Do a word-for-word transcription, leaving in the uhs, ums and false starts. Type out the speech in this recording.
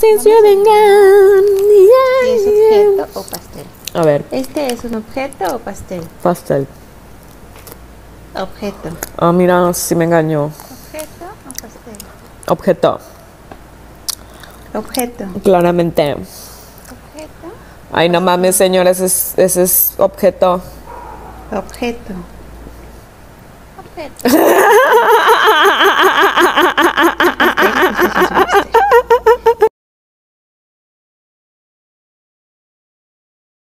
since you began. ¿Y es objeto o pastel? A ver, ¿Este es un objeto o pastel? pastel. Objeto. Ah, mira, sí me engañó. ¿Objeto o pastel? Objeto, Objeto. claramente. ¿Objeto? Ay, no mames, señores, ese es, ese es objeto. Objeto. Objeto.